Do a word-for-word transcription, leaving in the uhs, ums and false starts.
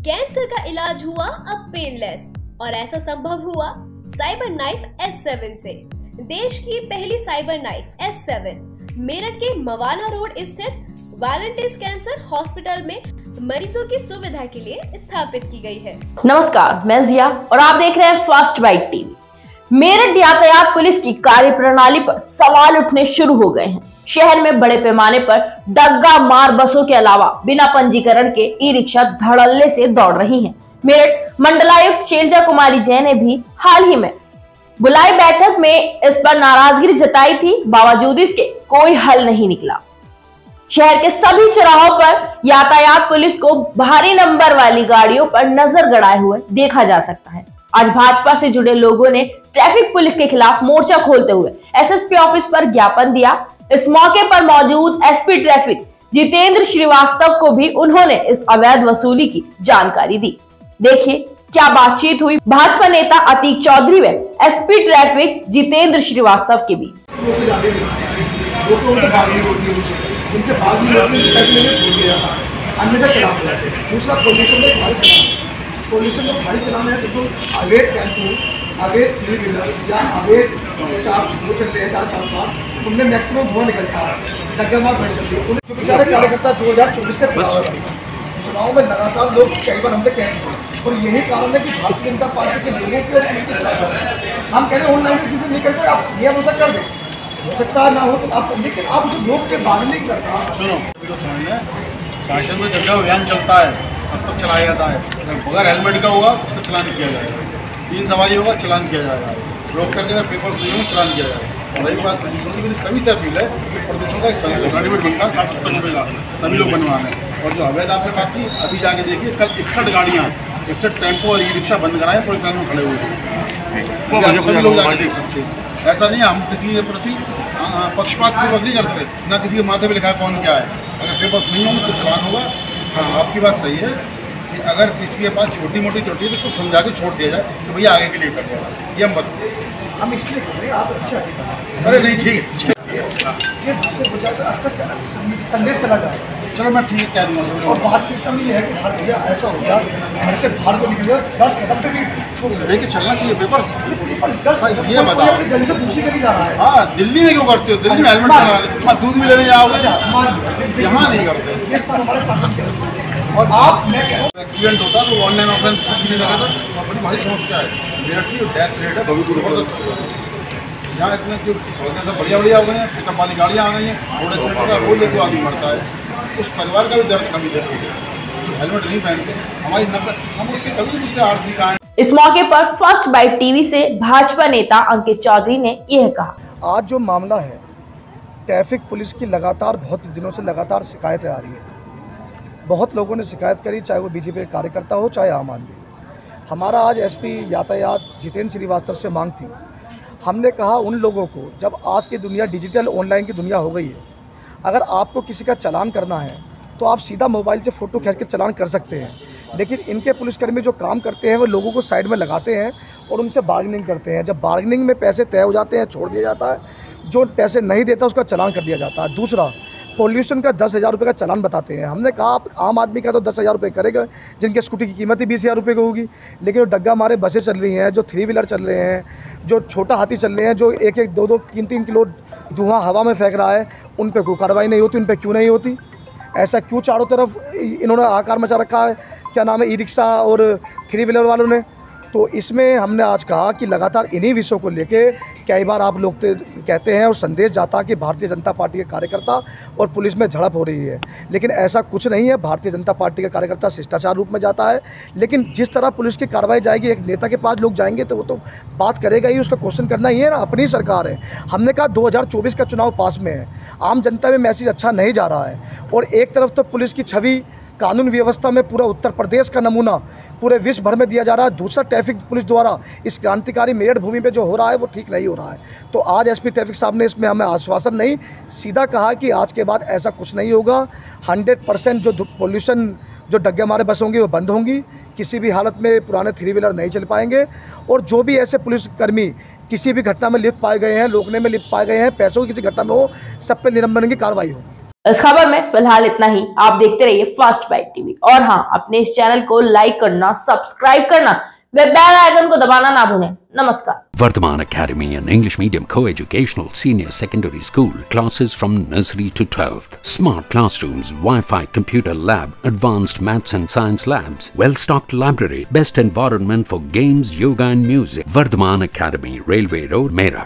Cancer का इलाज हुआ अब पेनलेस और ऐसा संभव हुआ साइबर नाइफ एस सेवन से। देश की पहली cyber knife S seven Meerut के मवाना रोड स्थित वालंटिस कैंसर हॉस्पिटल में मरीजों की सुविधा के लिए स्थापित की गई है। नमस्कार, मैं जिया और आप देख रहे हैं फास्ट बाइट टीवी। मेरठ यातायात पुलिस की कार्यप्रणाली पर सवाल उठने शुरू हो गए हैं। शहर में बड़े पैमाने पर डग्गा मार बसों के अलावा बिना पंजीकरण के ई रिक्शा धड़ल्ले से दौड़ रही हैं। मेरठ मंडलायुक्त शैलजा कुमारी जैन ने भी हाल ही में बुलाई बैठक में इस पर नाराजगी जताई थी, बावजूद इसके कोई हल नहीं निकला। शहर के सभी चौराहों पर यातायात पुलिस को भारी नंबर वाली गाड़ियों पर नजर गड़ाए हुए देखा जा सकता है। आज भाजपा से जुड़े लोगों ने ट्रैफिक पुलिस के खिलाफ मोर्चा खोलते हुए एस एस पी ऑफिस पर ज्ञापन दिया। इस मौके पर मौजूद S P traffic Jitendra Srivastava को भी उन्होंने इस अवैध वसूली की जानकारी दी। देखिए क्या बातचीत हुई भाजपा नेता अतीक चौधरी व S P traffic Jitendra Srivastava के बीच। पोल्यूशन को भारी चलाना है तो जो अवैध टेम्पो, अवैध थ्री व्हीलर या अवैध चार वो चलते हैं चार चार साल, उनमें मैक्सिमम धुआं निकलता है, डग्गा मार बच सकती है। उन्हें जो बेचारे कार्यकर्ता दो हज़ार चौबीस का चुनाव है, चुनाव में लगातार लोग कई बार हमसे कहेंगे और यही कारण है कि भारतीय जनता पार्टी के लोगों के हम कह रहे हैं ऑनलाइन की चीज़ें नहीं करते, आप ये भरोसा कर दें, हो सकता है ना हो तो आप, लेकिन आप उस लोग के बारे नहीं करता। सुनो तो समझ में शासन में जब अभियान चलता है तब तक चलाया जाता है, अगर बगैर हेलमेट का होगा उसका चलान किया जाएगा, तीन सवारी होगा चलान किया जाएगा, रोक करके अगर पेपर्स नहीं होगा चलान किया जाएगा। और रही बात प्रदूषण की, मेरी सभी से अपील है कि प्रदूषण का एक सर्टिफिकेट बनता है साठ सत्तर रुपये का, सभी लोग बनवाने। और जो अवैध आपने बात की, अभी जाके देखिए कल इकसठ गाड़ियाँ इकसठ टेम्पो और ई रिक्शा बंद कराए पुलिस लाइन में खड़े हुए हैं, सभी लोग जाके देख सकते हैं। ऐसा नहीं है हम किसी के प्रति पक्षपात पूर्वक नहीं करते, ना किसी के माथे पे लिखा है कौन क्या है। अगर पेपर्स नहीं होंगे तो चलान होगा। हाँ, आपकी बात सही है कि अगर किसी के पास छोटी मोटी त्रुटि है तो उसको समझा के छोड़ दिया जाए कि भैया आगे के लिए कर देगा, ये हम बता हम इसलिए कर रहे हैं, आप अच्छा है। अरे नहीं ठीक है, ये जिससे हो जाएगा अच्छा संदेश चला जाएगा। चलो मैं ठीक कह दूँगा सब। और वास्तविकता में ये है कि हर भैया ऐसा हो गया, घर से बाहर को निकल गया दस कदम पे भी लेके चलना चाहिए पेपर्स। दस ये बताओ अपनी गली से पूछी करी जा रहा है। हाँ, दिल्ली में क्यों करते हो? दिल्ली में हेलमेट लगा ले, दूध भी लेने जाओगे, यहाँ नहीं करते। ये सब हमारे शासन के और आप मैं कह रहा हूँ एक्सीडेंट होता तो ऑनलाइन ऑफलाइन कुछ नहीं लगा था, बड़ी भारी समस्या है। मेरठ की डेथ रेट है बहुत जबरदस्त हो गया, यहाँ इतने जो सौदे सब बढ़िया बढ़िया हो गए हैं, पिकअप वाली गाड़ियाँ आ गई हैं, रोड एक्सीडेंट का रोड लेकर आदमी मरता है। उस परिवार का भी दर्द कभी देखो, जो हेलमेट नहीं पहनते हमारी नब्बे, हम उससे कभी नहीं पूछते आर सी कहाँ है। इस मौके पर फर्स्ट बाइट टीवी से भाजपा नेता अंकित चौधरी ने यह कहा। आज जो मामला है, ट्रैफिक पुलिस की लगातार बहुत दिनों से लगातार शिकायतें आ रही है। बहुत लोगों ने शिकायत करी, चाहे वो बीजेपी के कार्यकर्ता हो चाहे आम आदमी। हमारा आज एसपी यातायात जितेंद्र श्रीवास्तव से मांग थी। हमने कहा उन लोगों को, जब आज की दुनिया डिजिटल ऑनलाइन की दुनिया हो गई है, अगर आपको किसी का चालान करना है तो आप सीधा मोबाइल से फ़ोटो खींच के चालान कर सकते हैं, लेकिन इनके पुलिसकर्मी जो काम करते हैं वो लोगों को साइड में लगाते हैं और उनसे बार्गेनिंग करते हैं। जब बार्गेनिंग में पैसे तय हो जाते हैं छोड़ दिया जाता है, जो पैसे नहीं देता उसका चालान कर दिया जाता है। दूसरा, पोल्यूशन का दस हज़ार रुपये का चालान बताते हैं। हमने कहा आप आम आदमी का तो दस हज़ार रुपये करेगा, जिनके स्कूटी की कीमत ही बीस हज़ार रुपये की होगी, लेकिन जो डग्गा मारे बसें चल रही हैं, जो थ्री व्हीलर चल रहे हैं, जो छोटा हाथी चल रहे हैं, जो एक एक दो दो तीन तीन किलो धुआं हवा में फेंक रहा है, उन पर कोई कार्रवाई नहीं होती। उन पर क्यों नहीं होती? ऐसा क्यों चारों तरफ इन्होंने आकार मचा रखा है? क्या नाम है, ई रिक्शा और थ्री व्हीलर वालों ने? तो इसमें हमने आज कहा कि लगातार इन्हीं विषयों को लेके कई बार आप लोग कहते हैं और संदेश जाता कि भारतीय जनता पार्टी के कार्यकर्ता और पुलिस में झड़प हो रही है, लेकिन ऐसा कुछ नहीं है। भारतीय जनता पार्टी का कार्यकर्ता शिष्टाचार रूप में जाता है, लेकिन जिस तरह पुलिस की कार्रवाई जाएगी, एक नेता के पास लोग जाएंगे तो वो तो बात करेगा ही, उसका क्वेश्चन करना ही है ना, अपनी सरकार है। हमने कहा दो हज़ार चौबीस का चुनाव पास में है, आम जनता में मैसेज अच्छा नहीं जा रहा है, और एक तरफ तो पुलिस की छवि कानून व्यवस्था में पूरा उत्तर प्रदेश का नमूना पूरे विश्व भर में दिया जा रहा है, दूसरा ट्रैफिक पुलिस द्वारा इस क्रांतिकारी मेरठ भूमि पे जो हो रहा है वो ठीक नहीं हो रहा है। तो आज एसपी ट्रैफिक साहब ने इसमें हमें आश्वासन नहीं, सीधा कहा कि आज के बाद ऐसा कुछ नहीं होगा। हंड्रेड परसेंट जो पोल्यूशन जो डग्गे मारे बस होंगी वो बंद होंगी, किसी भी हालत में पुराने थ्री व्हीलर नहीं चल पाएंगे, और जो भी ऐसे पुलिसकर्मी किसी भी घटना में लिप्त पाए गए हैं, रोकने में लिप्त पाए गए हैं, पैसों की किसी घटना में हो, सब पे निलंबन की कार्रवाई हो। इस खबर में फिलहाल इतना ही। आप देखते रहिए फास्ट बाइट टीवी और हाँ, अपने इस चैनल को लाइक करना, सब्सक्राइब करना व बेल आइकन को दबाना ना भूलें। नमस्कार। Vardhaman Academy, an English medium co-educational senior secondary school, classes from nursery to twelfth, smart classrooms, Wi-Fi computer lab, advanced maths and science labs, well-stocked library, best environment for games, yoga and music. Vardhaman Academy, Railway Road, Meerut.